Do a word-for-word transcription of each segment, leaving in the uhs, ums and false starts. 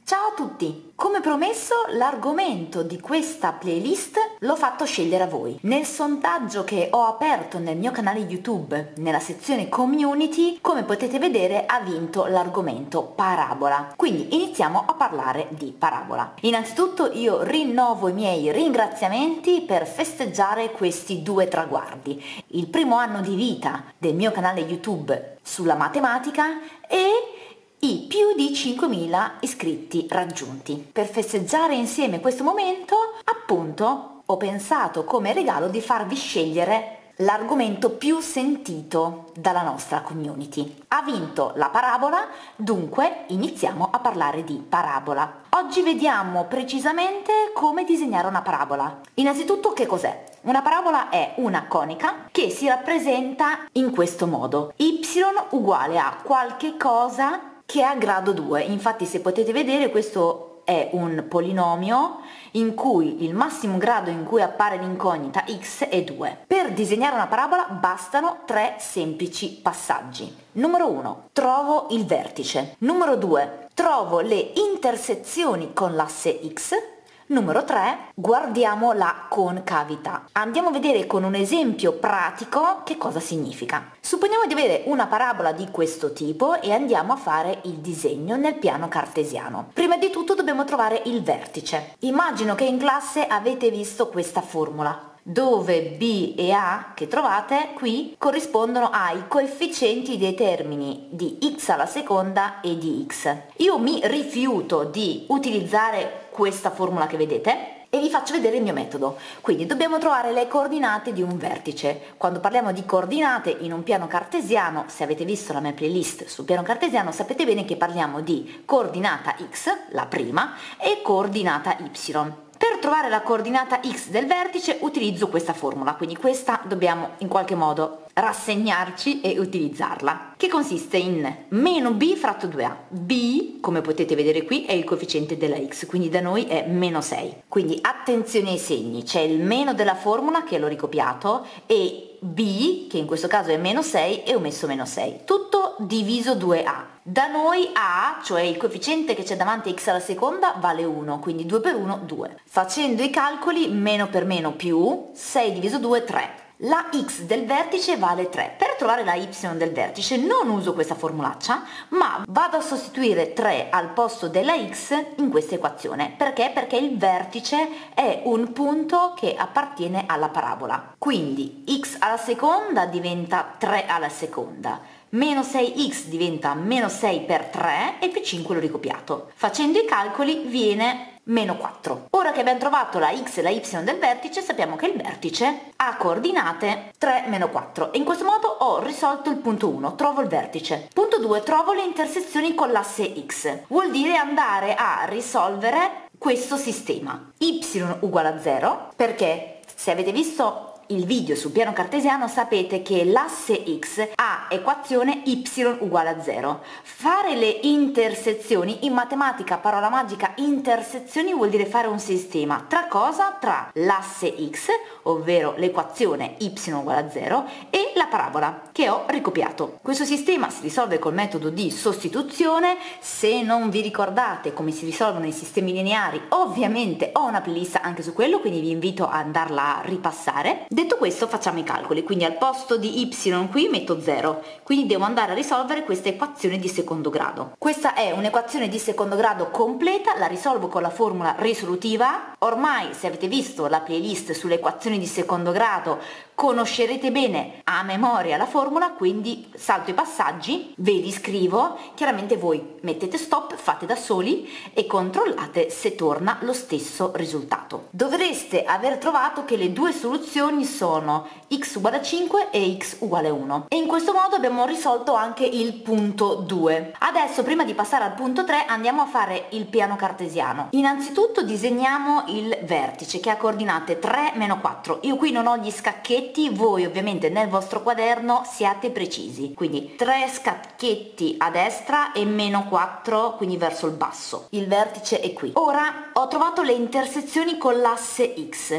Ciao a tutti! Come promesso, l'argomento di questa playlist l'ho fatto scegliere a voi. Nel sondaggio che ho aperto nel mio canale YouTube, nella sezione community, come potete vedere ha vinto l'argomento parabola. Quindi iniziamo a parlare di parabola. Innanzitutto io rinnovo i miei ringraziamenti per festeggiare questi due traguardi. Il primo anno di vita del mio canale YouTube sulla matematica e i più di cinquemila iscritti raggiunti. Per festeggiare insieme questo momento, appunto, ho pensato come regalo di farvi scegliere l'argomento più sentito dalla nostra community. Ha vinto la parabola, dunque iniziamo a parlare di parabola. Oggi vediamo precisamente come disegnare una parabola. Innanzitutto, che cos'è? Una parabola è una conica che si rappresenta in questo modo: y uguale a qualche cosa che ha grado due. Infatti, se potete vedere, questo è un polinomio in cui il massimo grado in cui appare l'incognita x è due. Per disegnare una parabola bastano tre semplici passaggi. Numero uno, trovo il vertice. Numero due, trovo le intersezioni con l'asse x. Numero tre, guardiamo la concavità. Andiamo a vedere con un esempio pratico che cosa significa. Supponiamo di avere una parabola di questo tipo e andiamo a fare il disegno nel piano cartesiano. Prima di tutto dobbiamo trovare il vertice. Immagino che in classe avete visto questa formula, dove b e a che trovate qui corrispondono ai coefficienti dei termini di x alla seconda e di x. Io mi rifiuto di utilizzare questa formula che vedete e vi faccio vedere il mio metodo. Quindi dobbiamo trovare le coordinate di un vertice. Quando parliamo di coordinate in un piano cartesiano, se avete visto la mia playlist sul piano cartesiano, sapete bene che parliamo di coordinata x, la prima, e coordinata y. Per trovare la coordinata x del vertice utilizzo questa formula, quindi questa dobbiamo in qualche modo rassegnarci e utilizzarla, che consiste in meno b fratto due a. B, come potete vedere qui, è il coefficiente della x, quindi da noi è meno sei. Quindi attenzione ai segni, c'è il meno della formula che l'ho ricopiato e b, che in questo caso è meno sei, e ho messo meno sei. Tutto diviso due a. Da noi a, cioè il coefficiente che c'è davanti a x alla seconda, vale uno, quindi due per uno, due. Facendo i calcoli, meno per meno più, sei diviso due, tre. La x del vertice vale tre. Per trovare la y del vertice non uso questa formulaccia, ma vado a sostituire tre al posto della x in questa equazione. Perché? Perché il vertice è un punto che appartiene alla parabola. Quindi x alla seconda diventa tre alla seconda. Meno sei x diventa meno sei per tre e più cinque l'ho ricopiato. Facendo i calcoli viene meno quattro. Ora che abbiamo trovato la x e la y del vertice, sappiamo che il vertice ha coordinate tre, meno quattro, e in questo modo ho risolto il punto uno, trovo il vertice. Punto due, trovo le intersezioni con l'asse x. Vuol dire andare a risolvere questo sistema. Y uguale a zero, perché se avete visto il video sul piano cartesiano sapete che l'asse x ha equazione y uguale a zero. Fare le intersezioni, in matematica parola magica intersezioni vuol dire fare un sistema tra cosa? Tra l'asse x, ovvero l'equazione y uguale a zero, e la parabola che ho ricopiato. Questo sistema si risolve col metodo di sostituzione. Se non vi ricordate come si risolvono i sistemi lineari, ovviamente ho una playlist anche su quello, quindi vi invito ad andarla a ripassare. Detto questo, facciamo i calcoli, quindi al posto di y qui metto zero, quindi devo andare a risolvere questa equazione di secondo grado. Questa è un'equazione di secondo grado completa, la risolvo con la formula risolutiva. Ormai, se avete visto la playlist sulle equazioni di secondo grado, conoscerete bene a memoria la formula, quindi salto i passaggi, ve li scrivo, chiaramente voi mettete stop, fate da soli e controllate se torna lo stesso risultato. Dovreste aver trovato che le due soluzioni sono x uguale a cinque e x uguale a uno, e in questo modo abbiamo risolto anche il punto due. Adesso, prima di passare al punto tre, andiamo a fare il piano cartesiano. Innanzitutto disegniamo il vertice che ha coordinate tre, meno quattro. Io qui non ho gli scacchetti, voi ovviamente nel vostro quaderno siate precisi, quindi tre scacchetti a destra e meno quattro, quindi verso il basso. Il vertice è qui. Ora ho trovato le intersezioni con l'asse x,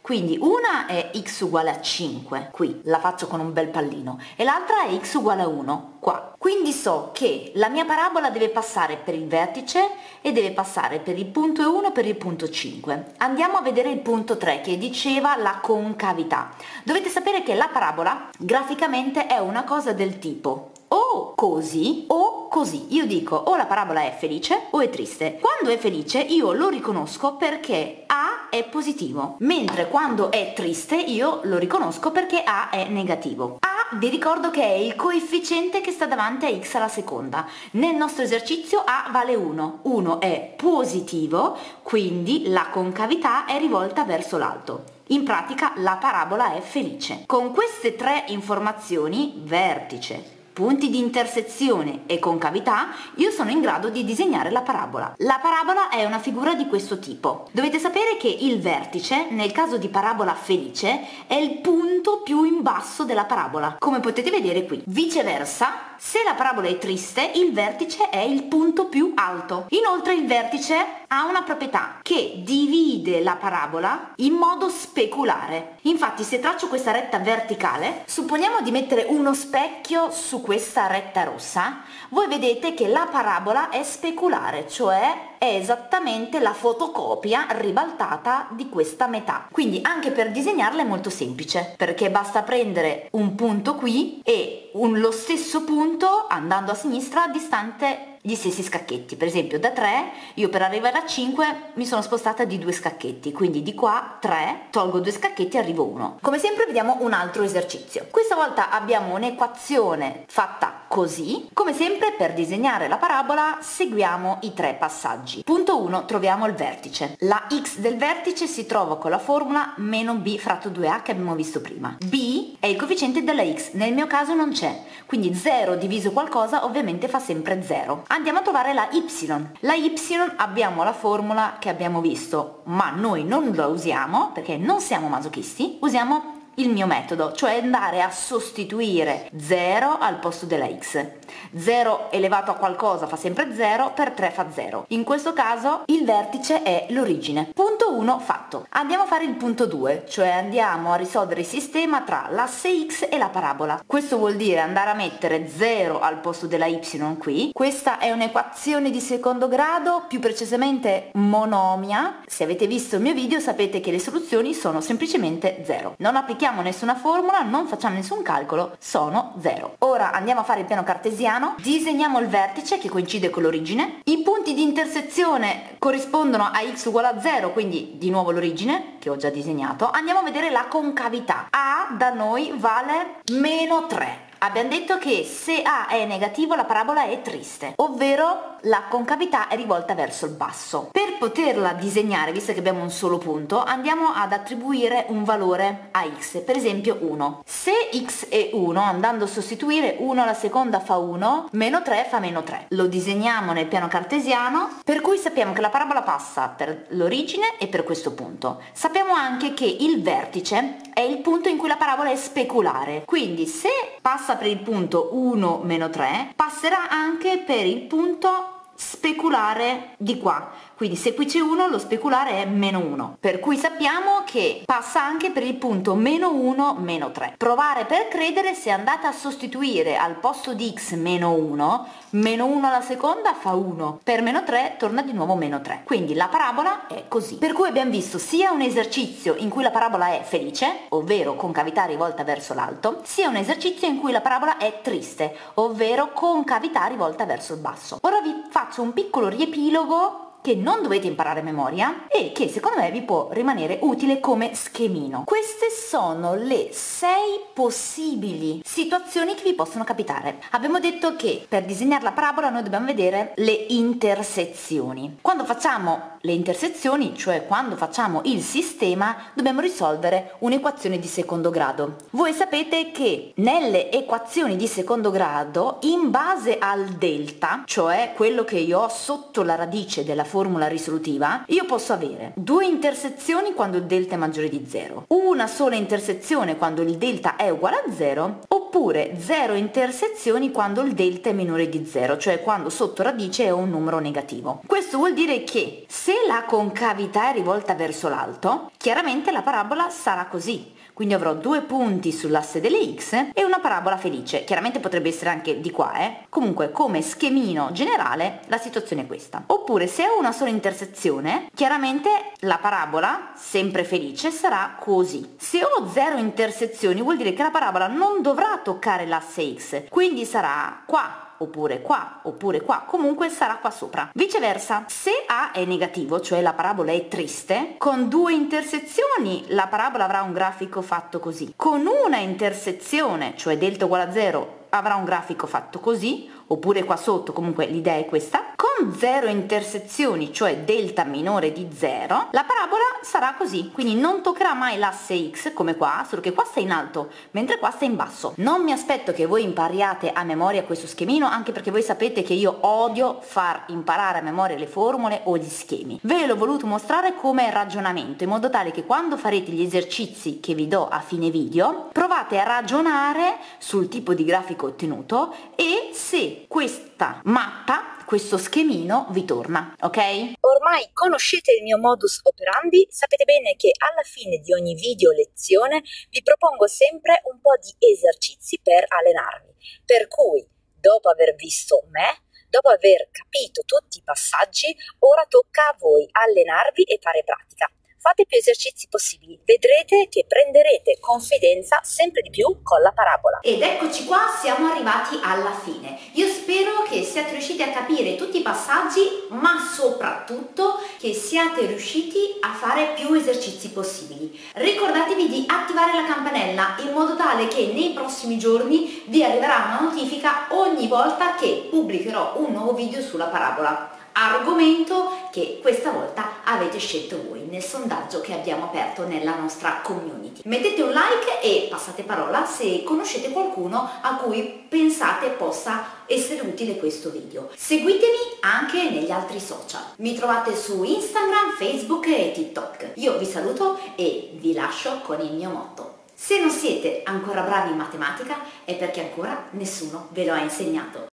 quindi una è x uguale a cinque, qui la faccio con un bel pallino, e l'altra è x uguale a uno, qua. Quindi so che la mia parabola deve passare per il vertice e deve passare per il punto uno e per il punto cinque. Andiamo a vedere il punto tre che diceva la concavità. Dovete sapere che la parabola graficamente è una cosa del tipo o così o così. Io dico o la parabola è felice o è triste. Quando è felice io lo riconosco perché A è positivo, mentre quando è triste io lo riconosco perché A è negativo. A, vi ricordo che è il coefficiente che sta davanti a x alla seconda. Nel nostro esercizio A vale uno, uno è positivo, quindi la concavità è rivolta verso l'alto. In pratica la parabola è felice. Con queste tre informazioni, vertice, punti di intersezione e concavità, io sono in grado di disegnare la parabola. La parabola è una figura di questo tipo. Dovete sapere che il vertice, nel caso di parabola felice, è il punto più in basso della parabola, come potete vedere qui. Viceversa, se la parabola è triste, il vertice è il punto più alto. Inoltre il vertice ha una proprietà che divide la parabola in modo speculare. Infatti, se traccio questa retta verticale, supponiamo di mettere uno specchio su questa retta rossa, voi vedete che la parabola è speculare, cioè è esattamente la fotocopia ribaltata di questa metà. Quindi anche per disegnarla è molto semplice, perché basta prendere un punto qui e un, lo stesso punto andando a sinistra distante gli stessi scacchetti. Per esempio da tre io per arrivare a cinque mi sono spostata di due scacchetti, quindi di qua tre, tolgo due scacchetti e arrivo uno. Come sempre vediamo un altro esercizio. Questa volta abbiamo un'equazione fatta così. Come sempre per disegnare la parabola seguiamo i tre passaggi. Punto uno, troviamo il vertice. La x del vertice si trova con la formula meno b fratto due a che abbiamo visto prima. B è il coefficiente della x, nel mio caso non c'è, quindi zero diviso qualcosa ovviamente fa sempre zero. Andiamo a trovare la y. La y abbiamo la formula che abbiamo visto, ma noi non la usiamo perché non siamo masochisti, usiamo il mio metodo, cioè andare a sostituire zero al posto della x. zero elevato a qualcosa fa sempre zero, per tre fa zero. In questo caso il vertice è l'origine. Punto uno fatto. Andiamo a fare il punto due, cioè andiamo a risolvere il sistema tra l'asse x e la parabola. Questo vuol dire andare a mettere zero al posto della y qui. Questa è un'equazione di secondo grado, più precisamente monomia. Se avete visto il mio video sapete che le soluzioni sono semplicemente zero. Non applichiamo nessuna formula, non facciamo nessun calcolo, sono zero. Ora andiamo a fare il piano cartesiano, disegniamo il vertice che coincide con l'origine, i punti di intersezione corrispondono a x uguale a zero, quindi di nuovo l'origine che ho già disegnato. Andiamo a vedere la concavità. A da noi vale meno tre. Abbiamo detto che se A è negativo la parabola è triste, ovvero la concavità è rivolta verso il basso. Per poterla disegnare, visto che abbiamo un solo punto, andiamo ad attribuire un valore a x, per esempio uno. Se x è uno, andando a sostituire uno alla seconda fa uno, meno tre fa meno tre. Lo disegniamo nel piano cartesiano, per cui sappiamo che la parabola passa per l'origine e per questo punto. Sappiamo anche che il vertice è il punto in cui la parabola è speculare, quindi se passa per il punto uno meno tre, passerà anche per il punto speculare di qua, quindi se qui c'è uno lo speculare è meno uno, per cui sappiamo che passa anche per il punto meno uno meno tre. Provare per credere, se andate a sostituire al posto di x meno uno, meno uno alla seconda fa uno, per meno tre torna di nuovo meno tre, quindi la parabola è così. Per cui abbiamo visto sia un esercizio in cui la parabola è felice, ovvero concavità rivolta verso l'alto, sia un esercizio in cui la parabola è triste, ovvero concavità rivolta verso il basso. Ora vi faccio un piccolo riepilogo che non dovete imparare a memoria e che secondo me vi può rimanere utile come schemino. Queste sono le sei possibili situazioni che vi possono capitare. Abbiamo detto che per disegnare la parabola noi dobbiamo vedere le intersezioni. Quando facciamo le intersezioni, cioè quando facciamo il sistema, dobbiamo risolvere un'equazione di secondo grado. Voi sapete che nelle equazioni di secondo grado, in base al delta, cioè quello che io ho sotto la radice della formula formula risolutiva, io posso avere due intersezioni quando il delta è maggiore di zero, una sola intersezione quando il delta è uguale a zero, oppure zero intersezioni quando il delta è minore di zero, cioè quando sotto radice è un numero negativo. Questo vuol dire che se la concavità è rivolta verso l'alto, chiaramente la parabola sarà così. Quindi avrò due punti sull'asse delle x e una parabola felice. Chiaramente potrebbe essere anche di qua, eh. Comunque, come schemino generale, la situazione è questa. Oppure, se ho una sola intersezione, chiaramente la parabola, sempre felice, sarà così. Se ho zero intersezioni, vuol dire che la parabola non dovrà toccare l'asse x, quindi sarà qua, oppure qua, oppure qua, comunque sarà qua sopra. Viceversa, se A è negativo, cioè la parabola è triste, con due intersezioni la parabola avrà un grafico fatto così. Con una intersezione, cioè delta uguale a zero, avrà un grafico fatto così, oppure qua sotto, comunque l'idea è questa. Con zero intersezioni, cioè delta minore di zero, la parabola sarà così, quindi non toccherà mai l'asse x come qua, solo che qua sta in alto, mentre qua sta in basso. Non mi aspetto che voi impariate a memoria questo schemino, anche perché voi sapete che io odio far imparare a memoria le formule o gli schemi. Ve l'ho voluto mostrare come ragionamento, in modo tale che quando farete gli esercizi che vi do a fine video, provate a ragionare sul tipo di grafico ottenuto e se questa mappa, questo schemino vi torna, ok? Ormai conoscete il mio modus operandi, sapete bene che alla fine di ogni video lezione vi propongo sempre un po' di esercizi per allenarvi, per cui dopo aver visto me, dopo aver capito tutti i passaggi, ora tocca a voi allenarvi e fare pratica. Fate più esercizi possibili, vedrete che prenderete confidenza sempre di più con la parabola. Ed eccoci qua, siamo arrivati alla fine. Io spero che siate riusciti a capire tutti i passaggi, ma soprattutto che siate riusciti a fare più esercizi possibili. Ricordatevi di attivare la campanella in modo tale che nei prossimi giorni vi arriverà una notifica ogni volta che pubblicherò un nuovo video sulla parabola. Argomento che questa volta avete scelto voi nel sondaggio che abbiamo aperto nella nostra community. Mettete un like e passate parola se conoscete qualcuno a cui pensate possa essere utile questo video. Seguitemi anche negli altri social. Mi trovate su Instagram, Facebook e TikTok. Io vi saluto e vi lascio con il mio motto. Se non siete ancora bravi in matematica è perché ancora nessuno ve lo ha insegnato.